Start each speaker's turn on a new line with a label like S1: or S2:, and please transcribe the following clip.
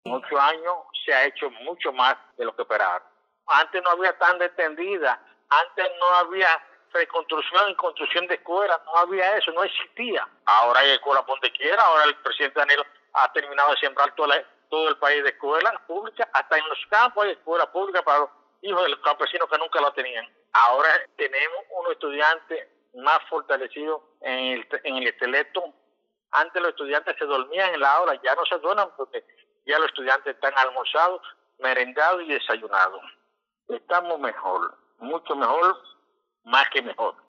S1: En 8 años se ha hecho mucho más de lo que esperaban. Antes no había tan extendida, antes no había reconstrucción y construcción de escuelas, no había eso, no existía. Ahora hay escuelas por donde quiera, ahora el presidente Danilo ha terminado de sembrar todo el país de escuelas públicas, hasta en los campos hay escuelas públicas para los hijos de los campesinos que nunca lo tenían. Ahora tenemos unos estudiantes más fortalecidos en el intelecto. Antes los estudiantes se dormían en la aula, ya no se duermen porque ya los estudiantes están almorzados, merendados y desayunados. Estamos mejor, mucho mejor, más que mejor.